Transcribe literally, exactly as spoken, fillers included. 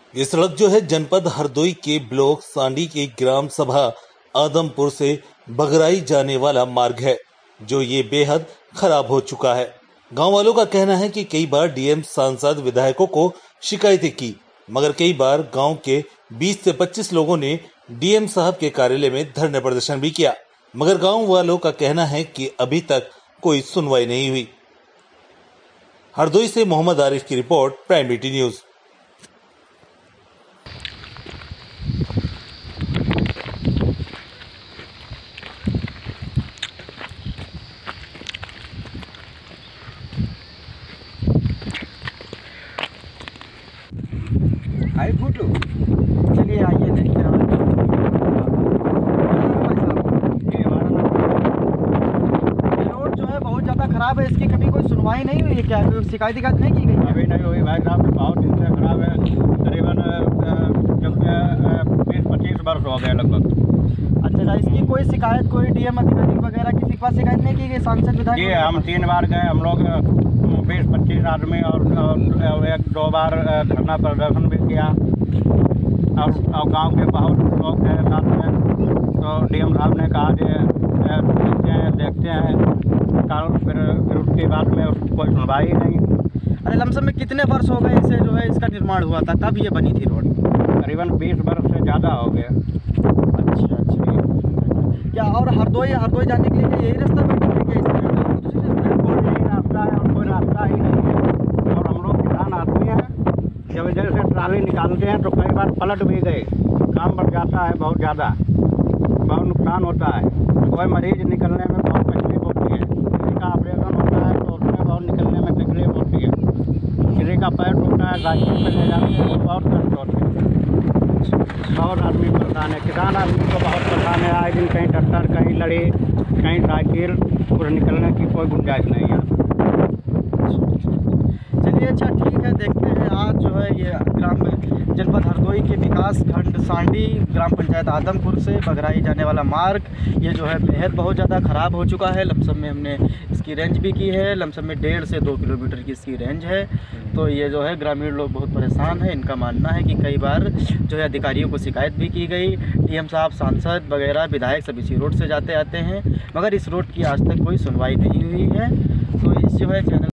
ये सड़क जो है जनपद हरदोई के ब्लॉक सांडी के ग्राम सभा आदमपुर से बगराई जाने वाला मार्ग है, जो ये बेहद खराब हो चुका है। गांव वालों का कहना है कि कई बार डीएम, सांसद, विधायकों को शिकायतें की, मगर कई बार गांव के बीस से पच्चीस लोगों ने डीएम साहब के कार्यालय में धरने प्रदर्शन भी किया, मगर गांव वालों का कहना है कि अभी तक कोई सुनवाई नहीं हुई। हरदोई से मोहम्मद आरिफ की report, prime BT news. Hi फूटू, चलिए आइए देखिए। रोड जो है बहुत ज़्यादा खराब है, इसकी कभी कोई सुनवाई नहीं हुई है क्या? शिकायत शिकायत नहीं की गई? अभी नहीं हुई भाई साहब, बहुत दिन से खराब है। करीबन बीस पच्चीस वर्ष हो गए लगभग। अच्छा अच्छा, इसकी कोई शिकायत कोई डीएम अधिकारी वगैरह किसी के पास शिकायत नहीं की गई? सांसद, विधायक? जी हम तीन बार गए, हम लोग बीस पच्चीस आदमी, और, और एक दो बार धरना प्रदर्शन भी किया, और, और गांव के बहुत लोग हैं साथ में। तो डीएम साहब ने कहा कि देखते हैं देखते हैं कल, फिर फिर उसके बाद में कोई सुनवाई नहीं। अरे लमसम में कितने वर्ष हो गए इसे जो है इसका निर्माण हुआ था? कब ये बनी थी रोड? करीबन बीस वर्ष से ज़्यादा हो गया। अच्छा अच्छा, क्या और हरदोई हरदोई जाने के लिए क्या यही रास्ता बैठा है क्या? इसका दूसरी रास्ता है? कोई नहीं रास्ता है, और कोई रास्ता ही नहीं है। और हम लोग किसान आदमी हैं, जब इधर से ट्राली निकालते हैं तो कई बार पलट भी गए, काम बढ़ जाता है बहुत ज़्यादा, बहुत नुकसान होता है। कोई मरीज निकलने में बहुत तकलीफ होती है, किसी का ऑपरेशन होता है तो उसमें बहुत निकलने में तकलीफ होती है, किसी का पैर टूटा है साइकिल पर ले जाते हैं तो बहुत कष्ट होते हैं। बहुत आदमी परेशान है, किसान आदमी को बहुत परेशान है। आए दिन कहीं ट्रैक्टर, कहीं लड़ी, कहीं साइकिल, कुछ निकलने की कोई गुंजाइश नहीं है। चलिए अच्छा ठीक है, देखते हैं। आज जो है ये ग्राम जनपद हरदोई के विकास खंड सांडी ग्राम पंचायत आदमपुर से बगराई जाने वाला मार्ग ये जो है बेहद बहुत ज़्यादा ख़राब हो चुका है। लमसम में हमने इसकी रेंज भी की है, लमसम में डेढ़ से दो किलोमीटर की इसकी रेंज है। तो ये जो है ग्रामीण लोग बहुत परेशान हैं। इनका मानना है कि कई बार जो है अधिकारियों को शिकायत भी की गई, डीएम साहब, सांसद वगैरह, विधायक सब इसी रोड से जाते आते हैं, मगर इस रोड की आज तक कोई सुनवाई नहीं हुई है। तो इस जो है चैनल